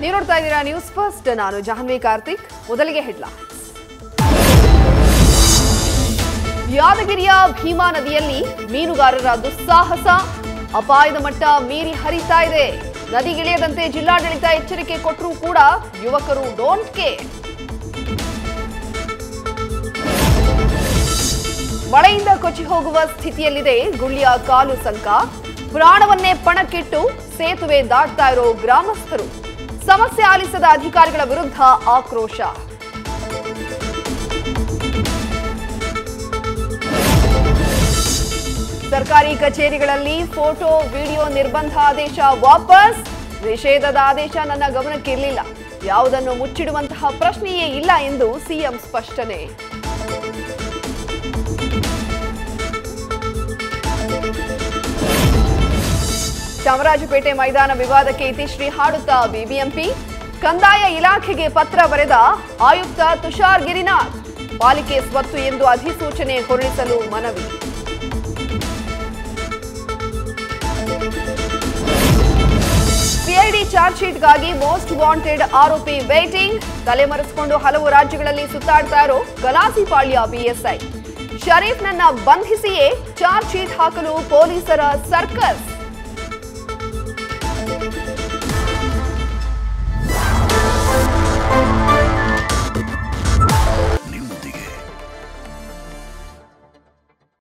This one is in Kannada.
ನೀವು ನೋಡ್ತಾ ಇದ್ದೀರಾ ನ್ಯೂಸ್ ಫಸ್ಟ್. ನಾನು ಜಾಹ್ನವಿ ಕಾರ್ತಿಕ್. ಮೊದಲಿಗೆ ಹೆಡ್ಲೈನ್ಸ್. ಯಾದಗಿರಿಯ ಭೀಮಾ ನದಿಯಲ್ಲಿ ಮೀನುಗಾರರ ದುಸ್ಸಾಹಸ, ಅಪಾಯದ ಮಟ್ಟ ಮೀರಿ ಹರಿತಾ ಇದೆ. ನದಿಗಿಳಿಯದಂತೆ ಜಿಲ್ಲಾಡಳಿತ ಎಚ್ಚರಿಕೆ ಕೊಟ್ಟರೂ ಕೂಡ ಯುವಕರು ಡೋಂಟ್ ಕೇರ್. ಮಳೆಯಿಂದ ಕೊಚ್ಚಿ ಹೋಗುವ ಸ್ಥಿತಿಯಲ್ಲಿದೆ ಗುಳ್ಳಿಯ ಕಾಲು ಸಂಕ. ಪ್ರಾಣವನ್ನೇ ಪಣಕ್ಕಿಟ್ಟು ಸೇತುವೆ ದಾಟ್ತಾ ಇರೋ ಗ್ರಾಮಸ್ಥರು. ಸಮಸ್ಯೆ ಆಲಿಸದ ಅಧಿಕಾರಿಗಳ ವಿರುದ್ಧ ಆಕ್ರೋಶ. ಸರ್ಕಾರಿ ಕಚೇರಿಗಳಲ್ಲಿ ಫೋಟೋ ವಿಡಿಯೋ ನಿರ್ಬಂಧ ಆದೇಶ ವಾಪಸ್. ನಿಷೇಧದ ಆದೇಶ ನನ್ನ ಗಮನಕ್ಕಿರಲಿಲ್ಲ. ಯಾವುದನ್ನು ಮುಚ್ಚಿಡುವಂತಹ ಪ್ರಶ್ನೆಯೇ ಇಲ್ಲ ಎಂದು ಸಿಎಂ ಸ್ಪಷ್ಟನೆ. ಚಾಮರಾಜಪೇಟೆ ಮೈದಾನ ವಿವಾದಕ್ಕೆ ಇತಿಶ್ರೀ ಹಾಡುತ್ತಾ ಬಿಬಿಎಂಪಿ. ಕಂದಾಯ ಇಲಾಖೆಗೆ ಪತ್ರ ಬರೆದ ಆಯುಕ್ತ ತುಷಾರ್ ಗಿರಿನಾಥ್. ಪಾಲಿಕೆ ಸ್ವತ್ತು ಎಂದು ಅಧಿಸೂಚನೆ ಹೊರಡಿಸಲು ಮನವಿ. ಸಿಐಡಿ ಚಾರ್ಜ್ ಶೀಟ್ಗಾಗಿ ಮೋಸ್ಟ್ ವಾಂಟೆಡ್ ಆರೋಪಿ ವೇಟಿಂಗ್. ತಲೆಮರೆಸಿಕೊಂಡು ಹಲವು ರಾಜ್ಯಗಳಲ್ಲಿ ಸುತ್ತಾಡ್ತಾ ಇರೋ ಗಲಾಸಿಪಾಳ್ಯ ಪಿಎಸ್ಐ. ಶರೀಫ್ನನ್ನ ಬಂಧಿಸಿಯೇ ಚಾರ್ಜ್ ಶೀಟ್ ಹಾಕಲು ಪೊಲೀಸರ ಸರ್ಕಸ್.